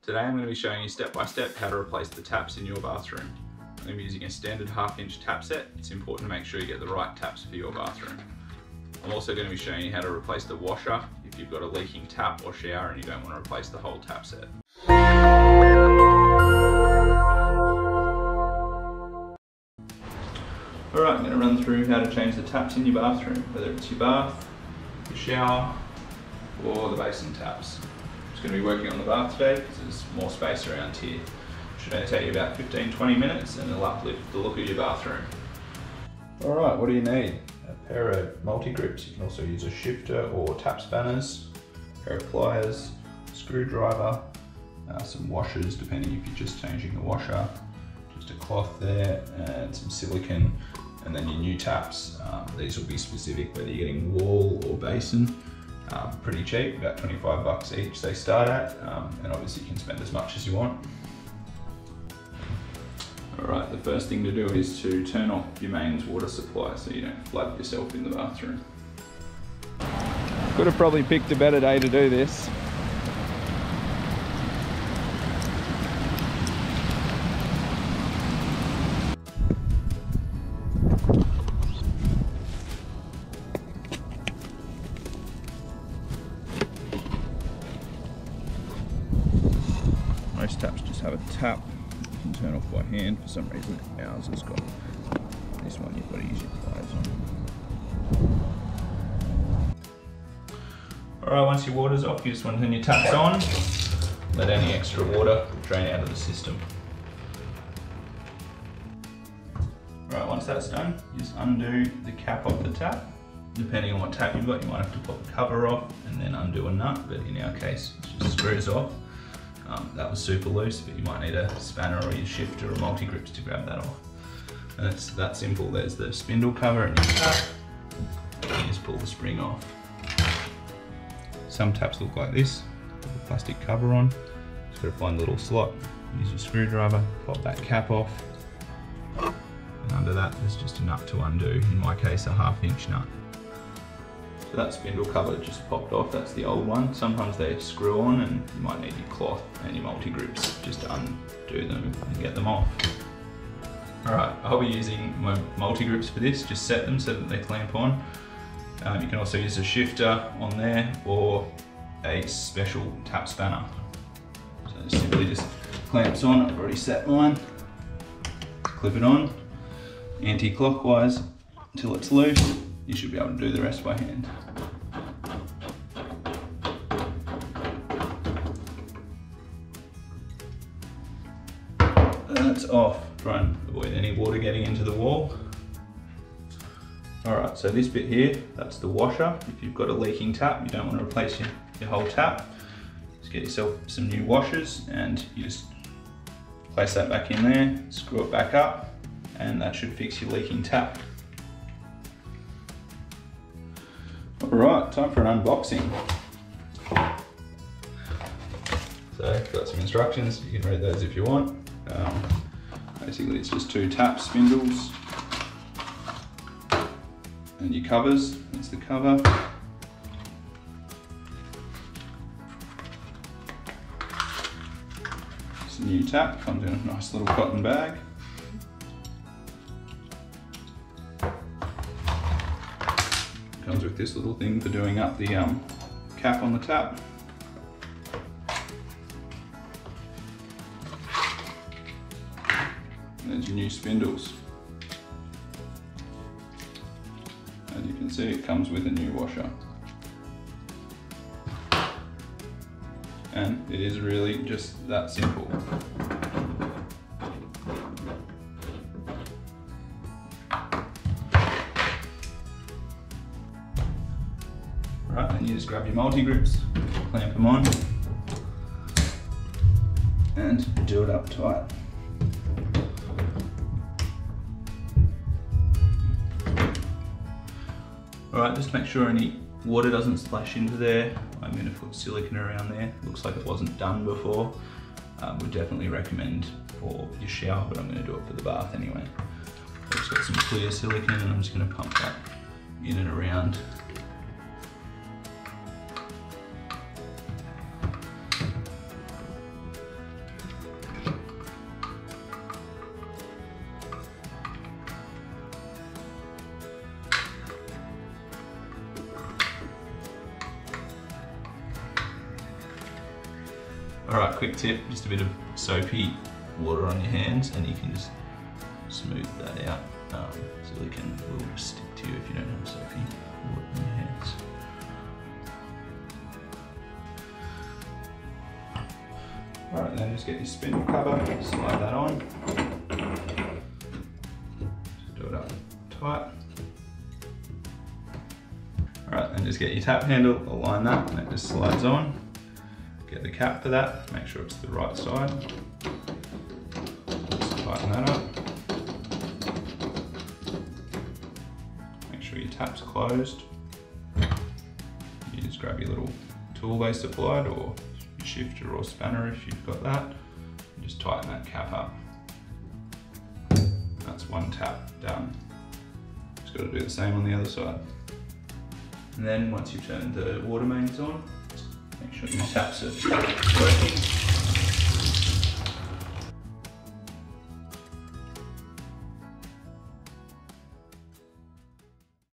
Today I'm going to be showing you step by step how to replace the taps in your bathroom. I'm going to be using a standard 1/2 inch tap set. It's important to make sure you get the right taps for your bathroom. I'm also going to be showing you how to replace the washer if you've got a leaking tap or shower and you don't want to replace the whole tap set. Alright, I'm going to run through how to change the taps in your bathroom, whether it's your bath, your shower or the basin taps. I'm just going to be working on the bath today because there's more space around here. It should only take you about 15-20 minutes and it'll uplift the look of your bathroom. Alright, what do you need? A pair of multi-grips. You can also use a shifter or tap spanners, a pair of pliers, a screwdriver, some washers depending if you're just changing the washer, just a cloth there and some silicone, and then your new taps. These will be specific whether you're getting wall or basin. Pretty cheap, about 25 bucks each they start at, and obviously you can spend as much as you want. Alright, the first thing to do is to turn off your mains water supply so you don't flood yourself in the bathroom. Could have probably picked a better day to do this. Most taps just have a tap. You can turn off by hand. For some reason ours has got this one, you've got to use your pliers on. Alright, once your water's off, you just want to turn your taps on. Let any extra water drain out of the system. Alright, once that's done, you just undo the cap off the tap. Depending on what tap you've got, you might have to pop the cover off and then undo a nut, but in our case, it just screws off. That was super loose, but you might need a spanner or your shifter or multi-grips to grab that off. And it's that simple. There's the spindle cover and you just pull the spring off. Some taps look like this, with the plastic cover on. Just got to find a little slot, use your screwdriver, pop that cap off. And under that, there's just a nut to undo, in my case a 1/2 inch nut. So that spindle cover just popped off, that's the old one. Sometimes they screw on and you might need your cloth and your multi-grips just to undo them and get them off. Alright, I'll be using my multi-grips for this, just set them so that they clamp on. You can also use a shifter on there or a special tap spanner. So it simply just clamps on, I've already set mine. Clip it on, anti-clockwise until it's loose. You should be able to do the rest by hand. That's off. Try and avoid any water getting into the wall. Alright, so this bit here, that's the washer. If you've got a leaking tap, you don't want to replace your whole tap. Just get yourself some new washers and you just place that back in there, screw it back up, and that should fix your leaking tap. Alright, time for an unboxing. So, got some instructions, you can read those if you want. Basically it's just 2 tap spindles and your covers, that's the cover. It's a new tap, comes in a nice little cotton bag. Comes with this little thing for doing up the cap on the tap. And there's your new spindles. As you can see, it comes with a new washer. And it is really just that simple. Right, then you just grab your multi-grips, clamp them on, and do it up tight. Alright, just make sure any water doesn't splash into there. I'm going to put silicone around there. Looks like it wasn't done before. Would definitely recommend for your shower, but I'm going to do it for the bath anyway. I've just got some clear silicone and I'm just going to pump that in and around. All right, quick tip, just a bit of soapy water on your hands and you can just smooth that out. Silicone will just stick to you if you don't have soapy water on your hands. All right, then just get your spindle cover, slide that on. Just do it up tight. All right, then just get your tap handle, align that, and it just slides on. Get the cap for that, make sure it's the right side. Just tighten that up. Make sure your tap's closed. You just grab your little tool they supplied, or your shifter or spanner if you've got that, and just tighten that cap up. That's one tap done. Just got to do the same on the other side. And then once you've turned the water mains on, make sure your taps are working.